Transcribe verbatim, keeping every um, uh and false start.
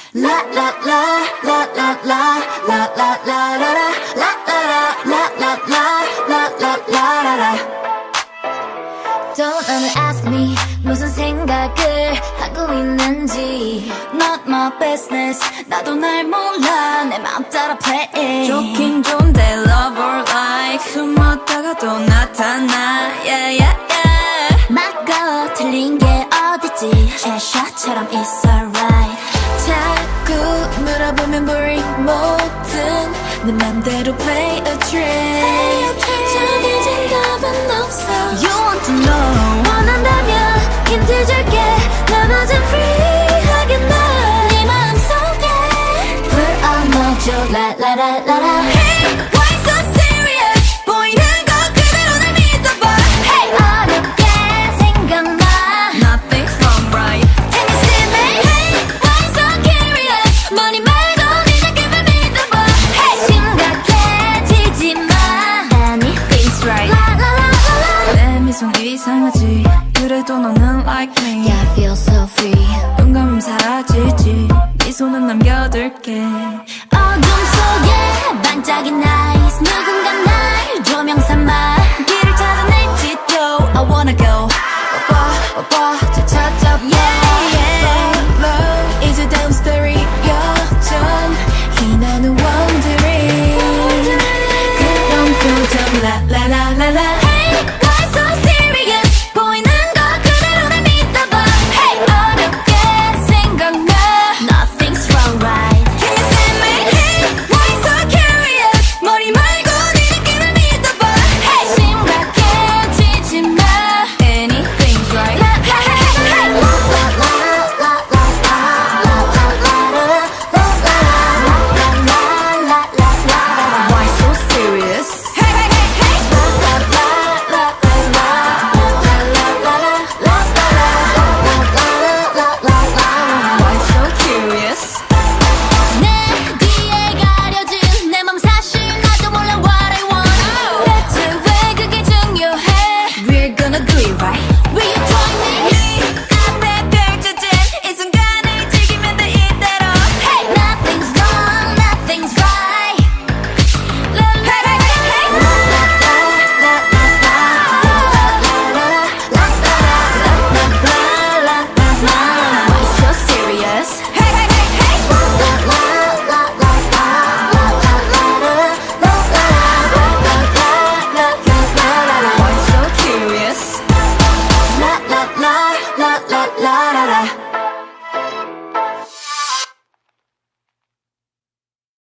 La la la la la la la la la la la la la la la la la la la. Don't ever ask me 무슨 생각을 하고 있는지. Not my business. 나도 날 몰라. 내 맘 따라 play. 좋긴 좋은데 love or like 숨었다가 또 나타나. Yeah yeah yeah. 맞고 틀린 게 어딨지. Cheshire처럼 it's alright. 자꾸 물어보면 boring 뭐든 내 맘대로 play a trick. 정해진 답은 없어. You want to know. 원한다면 힌트 줄게. 나머진 free 하겠나. 네 마음속에 불 어머줘. La la la la la. Hey, why so serious? 보이는 거 그대로 날 믿어봐. Hey, 어렵게 생각나. Nothing wrong, right? Can you see me? Hey, why so curious? 머니 말고 네 느낌을 믿어봐. Hey, 심각해지지 마. Anything's right. La la la la la. 내 미소는 이상하지. 그래도 너는 like me. Yeah, I feel so free. 눈 감으면 사라지지. 미소는 남겨둘게. 어둠 속에 반짝인 nice. 누군가 날 조명 삼아.